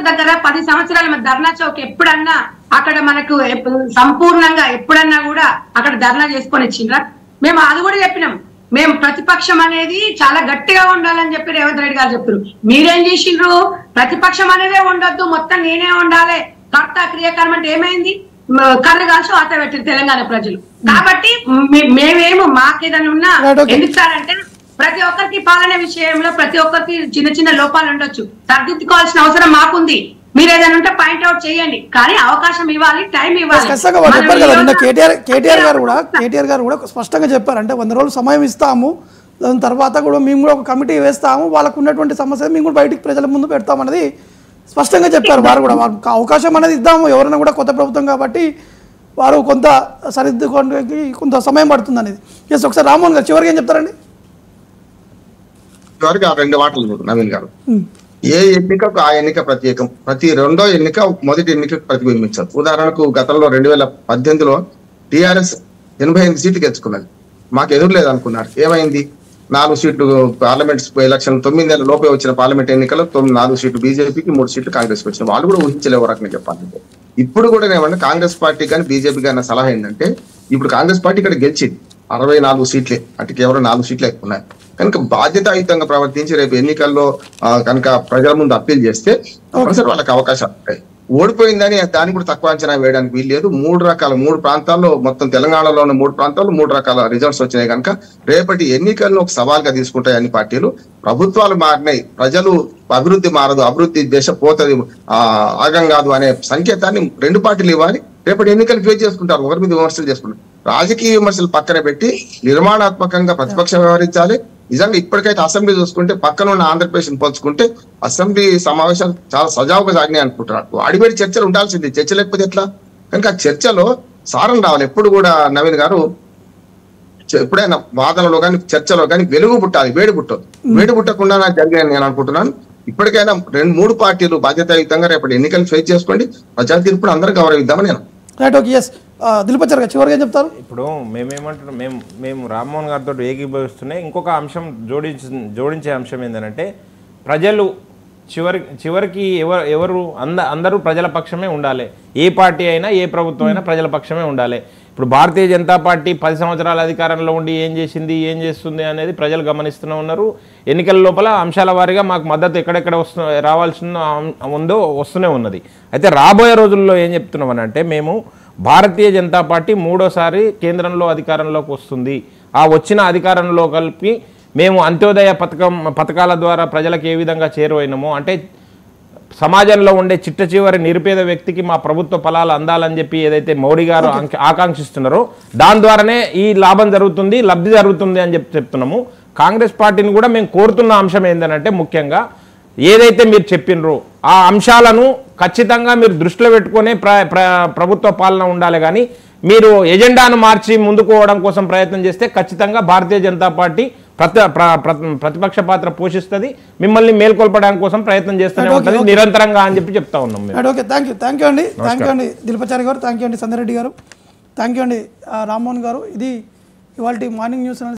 దగ్గర 10 సంవత్సరాల మన ధర్నా చౌక్ ఎప్పుడన్నా అక్కడ మనకు సంపూర్ణంగా ఎప్పుడన్నా కూడా అక్కడ ధర్నా చేసుకొని ఇచ్చిండ్రా? మేము అది కూడా చెప్పినాం. మేము ప్రతిపక్షం అనేది చాలా గట్టిగా ఉండాలని చెప్పి రేవంత్ రెడ్డి గారు చెప్పారు. మీరేం చేసిండ్రు? ప్రతిపక్షం అనేదే ఉండొద్దు, మొత్తం నేనే ఉండాలి, కర్త క్రియాకర్మ అంటే ఏమైంది? కర్ర కాల్చి ఆట పెట్టారు తెలంగాణ ప్రజలు. కాబట్టి మేమేమో మాకేదైనా ఉన్నా ఎందుకు సార్ అంటే ప్రతి ఒక్కరికి పాలన విషయంలో ప్రతి ఒక్కరికి చిన్న చిన్న లోపాలు ఉండొచ్చు, సరిదిద్దుకోవాల్సిన అవసరం మాకుంది. మీరు ఏదైనా ఉంటే పాయింట్ అవుట్ చేయండి, కానీ అవకాశం ఇవ్వాలి, టైం ఇవ్వాలి. కేటీఆర్ గారు కూడా స్పష్టంగా చెప్పారు. అంటే 100 రోజులు సమయం ఇస్తాము, దాని తర్వాత కూడా మేము కూడా ఒక కమిటీ వేస్తాము, వాళ్ళకు ఉన్నటువంటి సమస్య మేము కూడా బయటికి ప్రజల ముందు పెడతామన్నది స్పష్టంగా చెప్పారు. వారు కూడా మాకు అవకాశం అనేది ఇద్దాము, ఎవరైనా కూడా కొత్త ప్రభుత్వం కాబట్టి వారు కొంత సరిదిద్దుకోవడానికి కొంత సమయం పడుతుంది అనేది. ఎస్, ఒకసారి రామ్మోహన్ గారు చివరికి ఏం చెప్తారండి? చివరికి 2 మాటలు నవీన్ గారు. ఏ ఎన్నికకు ఆ ఎన్నిక ప్రత్యేకం, ప్రతి రెండో ఎన్నిక మొదటి ఎన్నికకు ప్రతిబింబించదు. ఉదాహరణకు గతంలో 2018లో టీఆర్ఎస్ 88 సీట్లు గెలుచుకున్నది, మాకు ఎదురు లేదనుకున్నారు. ఏమైంది? 4 సీట్లు పార్లమెంట్ ఎలక్షన్ 9 నెలల లోపే వచ్చిన పార్లమెంట్ ఎన్నికల్లో 4 సీట్లు బీజేపీకి, 3 సీట్లు కాంగ్రెస్కి వచ్చిన. వాళ్ళు కూడా ఊహించలేవు రకంగా చెప్పాలంటే. ఇప్పుడు కూడా ఏమన్నా కాంగ్రెస్ పార్టీ కానీ బీజేపీ కానీ సలహా ఏంటంటే, ఇప్పుడు కాంగ్రెస్ పార్టీ ఇక్కడ గెలిచింది 64 సీట్లే, అంటే కేవలం 4 సీట్లు ఎక్కువ ఉన్నాయి. కనుక బాధ్యతాయుతంగా ప్రవర్తించి రేపు ఎన్నికల్లో కనుక ప్రజల ముందు అప్పీల్ చేస్తే తప్పనిసరి వాళ్ళకి అవకాశాలు ఉంటాయి. ఓడిపోయిందని దాన్ని కూడా తక్కువ అంచనా వేయడానికి వీలు లేదు. 3 ప్రాంతాల్లో, మొత్తం తెలంగాణలో ఉన్న 3 ప్రాంతాల్లో 3 రకాల రిజల్ట్స్ వచ్చినాయి. కనుక రేపటి ఎన్నికలను ఒక సవాల్గా తీసుకుంటాయి అన్ని పార్టీలు. ప్రభుత్వాలు మారినాయి, ప్రజలు అభివృద్ధి మారదు, అభివృద్ధి దేశ పోతది ఆగం కాదు అనే సంకేతాన్ని 2 పార్టీలు ఇవ్వాలి. రేపటి ఎన్నికలు ఫేస్ చేసుకుంటారు, ఒకరి మీద విమర్శలు చేసుకుంటారు. రాజకీయ విమర్శలు పక్కన పెట్టి నిర్మాణాత్మకంగా ప్రతిపక్షం వ్యవహరించాలి. నిజంగా ఇప్పటికైతే అసెంబ్లీ చూసుకుంటే పక్కన ఉన్న ఆంధ్రప్రదేశ్ పోల్చుకుంటే అసెంబ్లీ సమావేశాలు చాలా సజావుగా సాగినాయి అనుకుంటున్నారు. అడిబడి చర్చలు ఉండాల్సింది, చర్చ లేకపోతే ఎట్లా? కనుక ఆ చర్చలో సారం రావాలి. ఎప్పుడు కూడా నవీన్ గారు ఎప్పుడైనా వాదనలో కానీ చర్చలో కానీ వెలుగు పుట్టాలి, వేడి పుట్టదు. వేడి పుట్టకుండా నాకు జరిగాయని నేను అనుకుంటున్నాను. ఇప్పటికైనా 2-3 పార్టీలు బాధ్యతాయుతంగా రేపటి ఎన్నికలు ఫేస్ చేసుకోండి, ప్రజా తీర్పును అందరూ గౌరవిద్దామని నేను. Right, okay. ఎస్, దిల్పచర్ గారు చివరిగా చెప్తారు. ఇప్పుడు మేమేమంటున్నాం, మేము రామ్మోహన్ గారితో ఏకీభవిస్తున్నాయి. ఇంకొక అంశం జోడించే అంశం ఏంటంటే, ప్రజలు చివరికి ఎవరు అందరూ ప్రజల పక్షమే ఉండాలి. ఏ పార్టీ అయినా, ఏ ప్రభుత్వం అయినా ప్రజల పక్షమే ఉండాలి. ఇప్పుడు భారతీయ జనతా పార్టీ 10 సంవత్సరాల అధికారంలో ఉండి ఏం చేసింది, ఏం చేస్తుంది అనేది ప్రజలు గమనిస్తూనే ఉన్నారు. ఎన్నికల లోపల అంశాల వారీగా మాకు మద్దతు ఎక్కడెక్కడ రావాల్సిన ఉందో వస్తూనే ఉన్నది. అయితే రాబోయే రోజుల్లో ఏం చెప్తున్నామనంటే, మేము భారతీయ జనతా పార్టీ 3వ సారి కేంద్రంలో అధికారంలోకి వస్తుంది. ఆ వచ్చిన అధికారంలో కలిపి మేము అంత్యోదయ పథకాల ద్వారా ప్రజలకు ఏ విధంగా చేరువైనామో, అంటే సమాజంలో ఉండే చిట్ట చివరి నిరుపేద వ్యక్తికి మా ప్రభుత్వ ఫలాలు అందాలని చెప్పి ఏదైతే మోడీ గారు ఆకాంక్షిస్తున్నారో దాని ద్వారానే ఈ లాభం జరుగుతుంది, లబ్ధి జరుగుతుంది అని చెప్తున్నాము. కాంగ్రెస్ పార్టీని కూడా మేము కోరుతున్న అంశం ఏంటంటే, ముఖ్యంగా ఏదైతే మీరు చెప్పినరో ఆ అంశాలను ఖచ్చితంగా మీరు దృష్టిలో పెట్టుకునే ప్రభుత్వ పాలన ఉండాలి. కానీ మీరు ఎజెండాను మార్చి ముందుకు పోవడం కోసం ప్రయత్నం చేస్తే ఖచ్చితంగా భారతీయ జనతా పార్టీ ప్రతిపక్ష పాత్ర పోషిస్తుంది, మిమ్మల్ని మేల్కొల్పడానికి కోసం ప్రయత్నం చేస్తూనే ఉంటుంది నిరంతరంగా అని చెప్పి చెప్తా ఉన్నాం. ఓకే, థ్యాంక్ యూ అండి దిల్పచారి గారు, థ్యాంక్ యూ అండి సంధ్యారెడ్డి గారు, థ్యాంక్ యూ అండి రామ్మోహన్ గారు. ఇది ఇవాళ మార్నింగ్ న్యూస్.